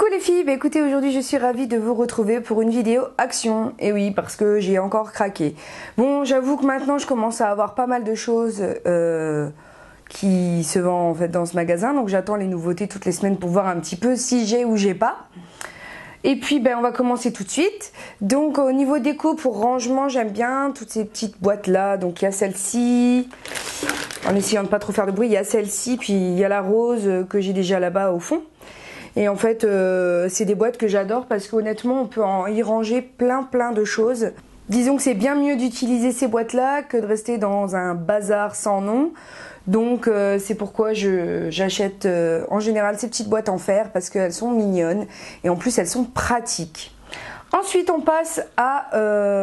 Coucou les filles, bah écoutez, aujourd'hui je suis ravie de vous retrouver pour une vidéo action. Et oui, parce que j'ai encore craqué. Bon, j'avoue que maintenant je commence à avoir pas mal de choses qui se vendent en fait dans ce magasin. Donc j'attends les nouveautés toutes les semaines pour voir un petit peu si j'ai ou j'ai pas. Et puis ben, on va commencer tout de suite. Donc au niveau déco pour rangement, j'aime bien toutes ces petites boîtes là. Donc il y a celle-ci, en essayant de pas trop faire de bruit, il y a celle-ci, puis il y a la rose que j'ai déjà là-bas au fond. Et en fait, c'est des boîtes que j'adore parce qu'honnêtement, on peut y ranger plein de choses. Disons que c'est bien mieux d'utiliser ces boîtes-là que de rester dans un bazar sans nom. Donc c'est pourquoi j'achète en général ces petites boîtes en fer parce qu'elles sont mignonnes et en plus elles sont pratiques. Ensuite, on passe à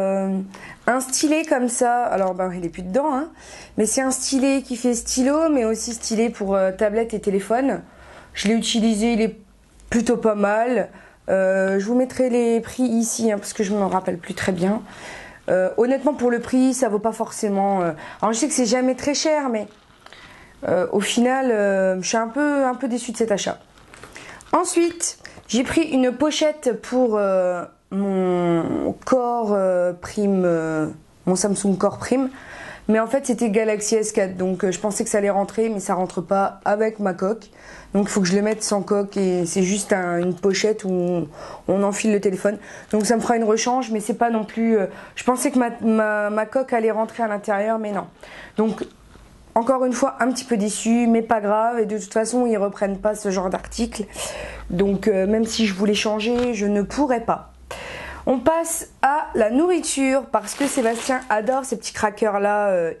un stylet comme ça. Alors, ben, il est plus dedans, hein, mais c'est un stylet qui fait stylo, mais aussi stylet pour tablette et téléphone. Je l'ai utilisé, il est plutôt pas mal. Je vous mettrai les prix ici, hein, parce que je me rappelle plus très bien. Honnêtement, pour le prix, ça vaut pas forcément. Alors, je sais que c'est jamais très cher, mais au final, je suis un peu déçue de cet achat. Ensuite, j'ai pris une pochette pour mon Core Prime, mon Samsung Core Prime. Mais en fait, c'était Galaxy S4, donc je pensais que ça allait rentrer, mais ça rentre pas avec ma coque. Donc il faut que je le mette sans coque et c'est juste une pochette où on enfile le téléphone. Donc ça me fera une rechange, mais c'est pas non plus... je pensais que ma coque allait rentrer à l'intérieur, mais non. Donc encore une fois, un petit peu déçue, mais pas grave. Et de toute façon, ils reprennent pas ce genre d'article. Donc même si je voulais changer, je ne pourrais pas. On passe à la nourriture parce que Sébastien adore ces petits crackers là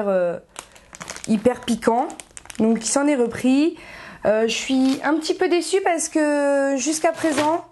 hyper piquants. Donc il s'en est repris. Je suis un petit peu déçue parce que jusqu'à présent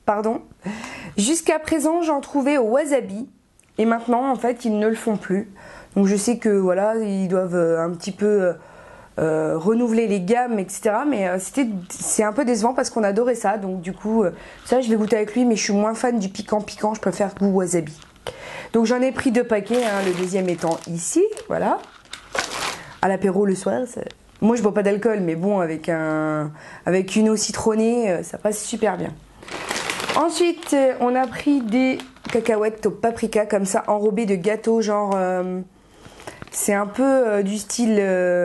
j'en trouvais au wasabi et maintenant en fait ils ne le font plus. Donc je sais que voilà, ils doivent un petit peu renouveler les gammes, etc. Mais c'est un peu décevant parce qu'on adorait ça. Donc du coup, ça je vais goûter avec lui, mais je suis moins fan du piquant. Je préfère goût wasabi. Donc j'en ai pris 2 paquets, hein, le deuxième étant ici, voilà. À l'apéro le soir. Moi je bois pas d'alcool, mais bon, avec une eau citronnée, ça passe super bien. Ensuite, on a pris des cacahuètes au paprika comme ça, enrobées de gâteaux, genre... c'est un peu du style...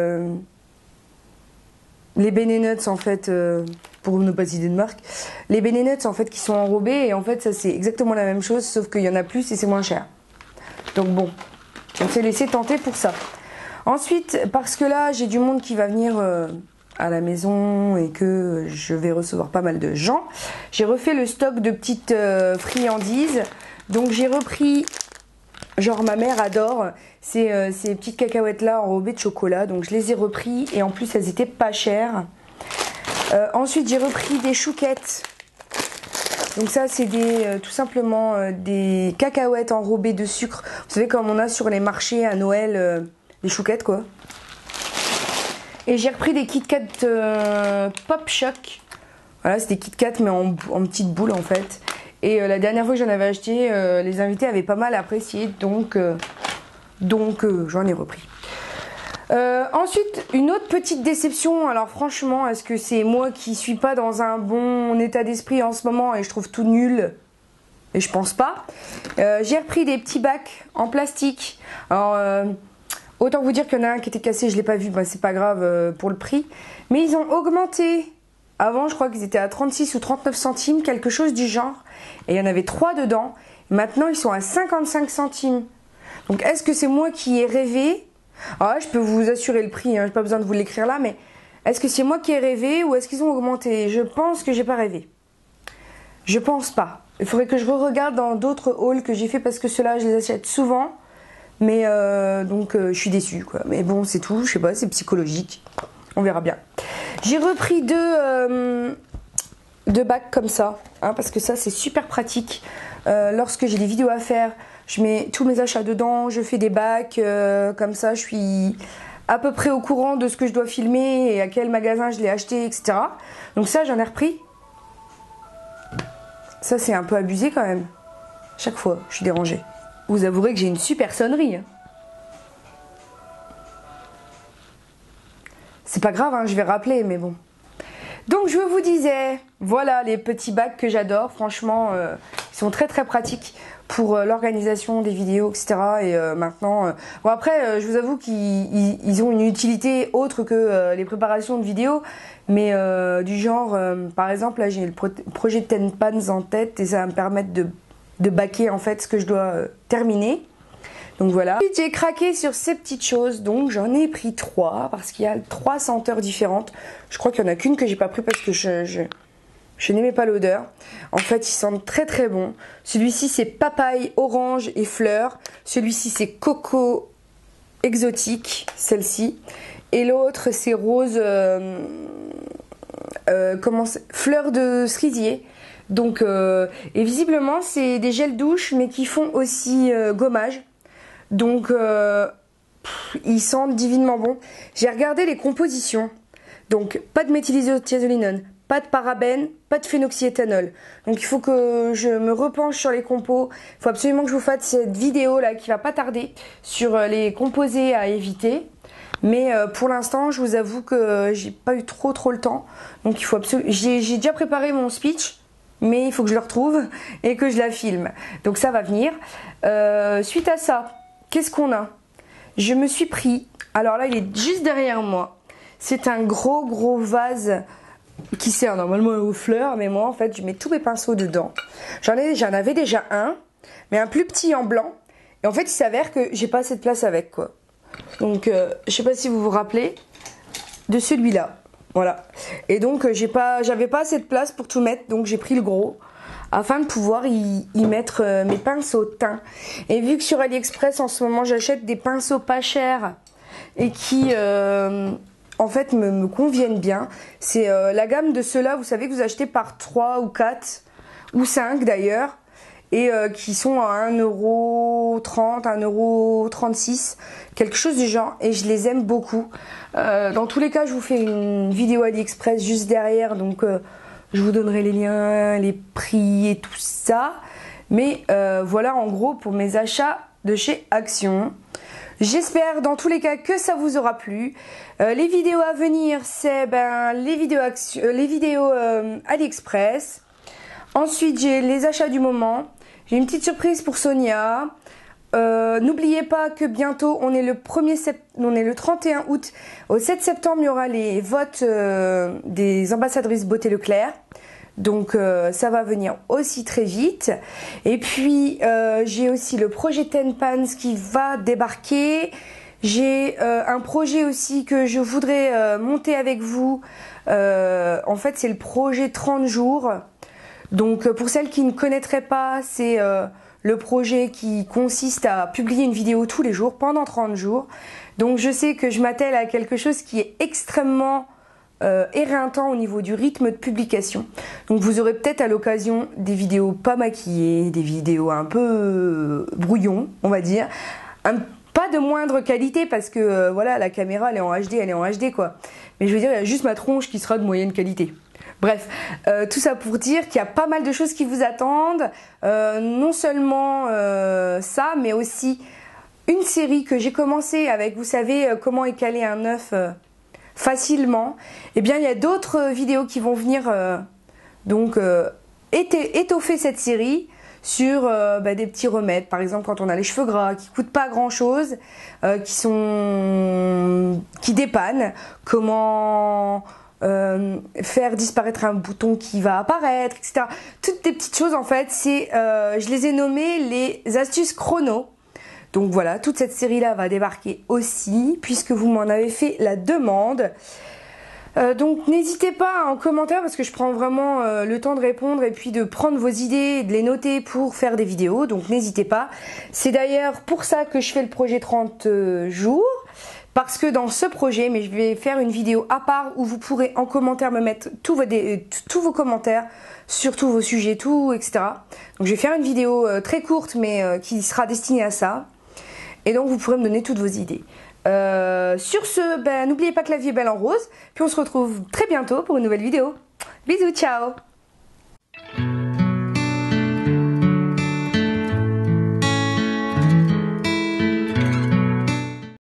les Nuts en fait, pour ne pas citer de marque, les Nuts en fait qui sont enrobés et en fait ça c'est exactement la même chose sauf qu'il y en a plus et c'est moins cher. Donc bon, on s'est laissé tenter pour ça. Ensuite, parce que là j'ai du monde qui va venir à la maison et que je vais recevoir pas mal de gens, j'ai refait le stock de petites friandises. Donc j'ai repris... Genre ma mère adore ces petites cacahuètes là enrobées de chocolat, donc je les ai repris et en plus elles étaient pas chères. Ensuite j'ai repris des chouquettes. Donc ça c'est tout simplement des cacahuètes enrobées de sucre. Vous savez comme on a sur les marchés à Noël, des chouquettes quoi. Et j'ai repris des Kit Kat Pop Shock. Voilà, c'est des Kit Kat mais en petites boules en fait. Et la dernière fois que j'en avais acheté, les invités avaient pas mal apprécié, donc j'en ai repris. Ensuite, une autre petite déception. Alors franchement, est-ce que c'est moi qui suis pas dans un bon état d'esprit en ce moment et je trouve tout nul? Et je pense pas. J'ai repris des petits bacs en plastique. Alors, autant vous dire qu'il y en a un qui était cassé, je l'ai pas vu, bah, c'est pas grave pour le prix. Mais ils ont augmenté. Avant, je crois qu'ils étaient à 36 ou 39 centimes, quelque chose du genre. Et il y en avait 3 dedans. Maintenant, ils sont à 55 centimes. Donc, est-ce que c'est moi qui ai rêvé? Ah, je peux vous assurer le prix, hein, j'ai pas besoin de vous l'écrire là, mais est-ce que c'est moi qui ai rêvé ou est-ce qu'ils ont augmenté? Je pense que j'ai pas rêvé. Je pense pas. Il faudrait que je re-regarde dans d'autres hauls que j'ai fait parce que ceux-là, je les achète souvent. Mais donc, je suis déçue, quoi. Mais bon, c'est tout, je sais pas, c'est psychologique. On verra bien. J'ai repris deux bacs comme ça, hein, parce que ça c'est super pratique. Lorsque j'ai des vidéos à faire, je mets tous mes achats dedans, je fais des bacs, comme ça je suis à peu près au courant de ce que je dois filmer et à quel magasin je l'ai acheté, etc. Donc ça j'en ai repris. Ça c'est un peu abusé quand même. Chaque fois, je suis dérangée. Vous avouerez que j'ai une super sonnerie. Hein. C'est pas grave, hein, je vais rappeler, mais bon. Donc je vous disais, voilà les petits bacs que j'adore, franchement ils sont très très pratiques pour l'organisation des vidéos, etc. Et maintenant, bon après je vous avoue qu'ils ont une utilité autre que les préparations de vidéos, mais du genre, par exemple là j'ai le projet de Ten Pans en tête et ça va me permettre de baquer en fait ce que je dois terminer. Donc voilà. J'ai craqué sur ces petites choses, donc j'en ai pris 3 parce qu'il y a 3 senteurs différentes. Je crois qu'il n'y en a qu'une que j'ai pas pris parce que je n'aimais pas l'odeur. En fait, ils sentent très très bon. Celui-ci c'est papaye, orange et fleurs. Celui-ci c'est coco exotique, celle-ci. Et l'autre c'est rose, fleur de cerisier. Donc, et visiblement c'est des gels douche mais qui font aussi gommage. Donc, ils sentent divinement bon. J'ai regardé les compositions. Donc, pas de méthylisothiazolinone, pas de parabènes, pas de phénoxyéthanol. Donc, il faut que je me repenche sur les compos. Il faut absolument que je vous fasse cette vidéo là qui va pas tarder sur les composés à éviter. Mais pour l'instant, je vous avoue que j'ai pas eu trop le temps. Donc, il faut absolument. J'ai déjà préparé mon speech. Mais il faut que je le retrouve et que je la filme. Donc ça va venir. Suite à ça, qu'est-ce qu'on a? Je me suis pris, alors là il est juste derrière moi, c'est un gros vase qui sert normalement aux fleurs, mais moi en fait je mets tous mes pinceaux dedans. J'en avais déjà un, mais un plus petit en blanc, et en fait il s'avère que j'ai pas assez de place avec quoi. Donc je sais pas si vous vous rappelez de celui-là, voilà. Et donc j'avais pas assez de place pour tout mettre, donc j'ai pris le gros, afin de pouvoir y mettre mes pinceaux teints. Et vu que sur AliExpress en ce moment j'achète des pinceaux pas chers et qui en fait me conviennent bien, c'est la gamme de ceux-là, vous savez que vous achetez par 3 ou 4 ou 5 d'ailleurs, et qui sont à 1,30 €, 1,36 €, quelque chose du genre, et je les aime beaucoup. Dans tous les cas je vous fais une vidéo AliExpress juste derrière, donc je vous donnerai les liens, les prix et tout ça. Mais voilà en gros pour mes achats de chez Action. J'espère dans tous les cas que ça vous aura plu. Les vidéos à venir, c'est les vidéos AliExpress. Ensuite, j'ai les achats du moment. J'ai une petite surprise pour Sonia. N'oubliez pas que bientôt, on est le 31 août. Au 7 septembre, il y aura les votes des ambassadrices Beauté Leclerc. Donc ça va venir aussi très vite. Et puis j'ai aussi le projet Ten Pans qui va débarquer. J'ai un projet aussi que je voudrais monter avec vous. En fait c'est le projet 30 jours. Donc pour celles qui ne connaîtraient pas, c'est le projet qui consiste à publier une vidéo tous les jours pendant 30 jours. Donc je sais que je m'attelle à quelque chose qui est extrêmement éreintant au niveau du rythme de publication. Donc vous aurez peut-être à l'occasion des vidéos pas maquillées, des vidéos un peu brouillon, on va dire. Pas de moindre qualité parce que voilà, la caméra elle est en HD quoi. Mais je veux dire, il y a juste ma tronche qui sera de moyenne qualité. Bref, tout ça pour dire qu'il y a pas mal de choses qui vous attendent. Non seulement ça, mais aussi une série que j'ai commencé avec, vous savez, comment écaler un œuf facilement. Eh bien, il y a d'autres vidéos qui vont venir étoffer cette série sur des petits remèdes. Par exemple, quand on a les cheveux gras, qui coûtent pas grand chose, qui dépannent. Comment faire disparaître un bouton qui va apparaître, etc. Toutes des petites choses en fait, je les ai nommées les astuces chrono. Donc voilà, toute cette série là va débarquer aussi, puisque vous m'en avez fait la demande. Donc n'hésitez pas en commentaire, parce que je prends vraiment le temps de répondre et puis de prendre vos idées et de les noter pour faire des vidéos, donc n'hésitez pas. C'est d'ailleurs pour ça que je fais le projet 30 jours. Parce que dans ce projet, mais je vais faire une vidéo à part où vous pourrez en commentaire me mettre tous vos commentaires sur tous vos sujets, tout, etc. Donc je vais faire une vidéo très courte mais qui sera destinée à ça. Et donc vous pourrez me donner toutes vos idées. Sur ce, n'oubliez pas que la vie est belle en rose. Puis on se retrouve très bientôt pour une nouvelle vidéo. Bisous, ciao!